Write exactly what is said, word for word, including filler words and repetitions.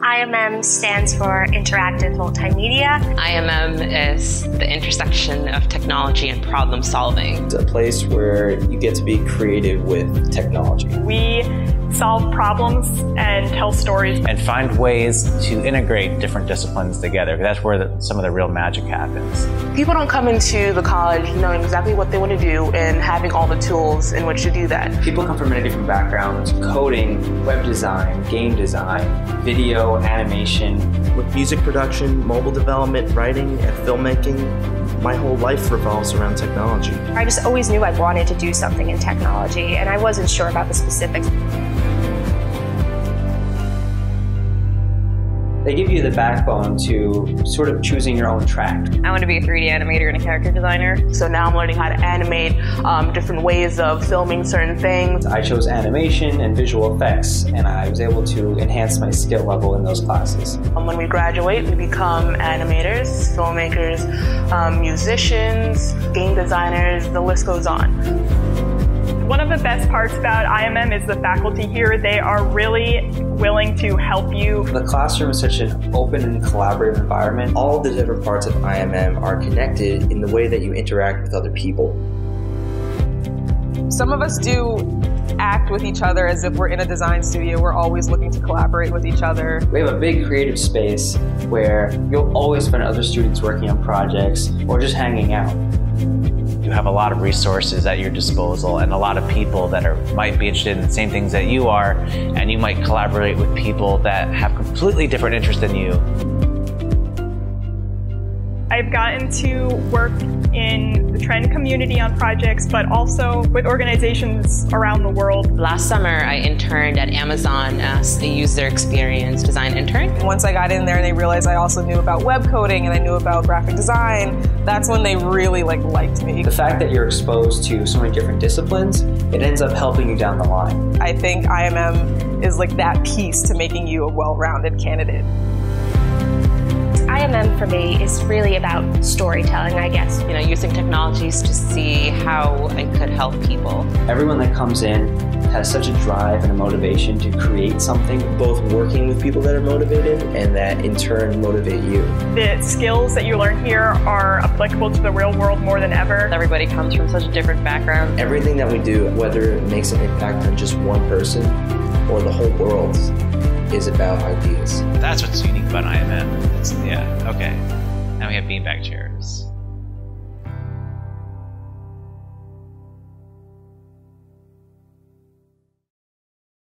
I M M stands for Interactive Multimedia. I M M is the intersection of technology and problem solving. It's a place where you get to be creative with technology. We solve problems and tell stories. And find ways to integrate different disciplines together. That's where the, some of the real magic happens. People don't come into the college knowing exactly what they want to do and having all the tools in which to do that. People come from many different backgrounds: coding, web design, game design, video, animation. With music production, mobile development, writing, and filmmaking, my whole life revolves around technology. I just always knew I wanted to do something in technology, and I wasn't sure about the specifics. They give you the backbone to sort of choosing your own track. I want to be a three D animator and a character designer. So now I'm learning how to animate, um, different ways of filming certain things. I chose animation and visual effects, and I was able to enhance my skill level in those classes. Um, when we graduate, we become animators, filmmakers, um, musicians, game designers, the list goes on. One of the best parts about I M M is the faculty here. They are really willing to help you. The classroom is such an open and collaborative environment. All of the different parts of I M M are connected in the way that you interact with other people. Some of us do act with each other as if we're in a design studio. We're always looking to collaborate with each other. We have a big creative space where you'll always find other students working on projects or just hanging out. You have a lot of resources at your disposal and a lot of people that are might be interested in the same things that you are, and you might collaborate with people that have completely different interests than you. I've gotten to work in the trend community on projects, but also with organizations around the world. Last summer, I interned at Amazon as a user experience design intern. Once I got in there and they realized I also knew about web coding and I knew about graphic design, that's when they really like liked me. The fact that you're exposed to so many different disciplines, it ends up helping you down the line. I think I M M is like that piece to making you a well-rounded candidate. I M M for me is really about storytelling, I guess. You know, using technologies to see how it could help people. Everyone that comes in has such a drive and a motivation to create something. Both working with people that are motivated and that in turn motivate you. The skills that you learn here are applicable to the real world more than ever. Everybody comes from such a different background. Everything that we do, whether it makes an impact on just one person or the whole world, is about ideas. That's what's unique about I M M. It's, yeah, okay. Now we have beanbag chairs.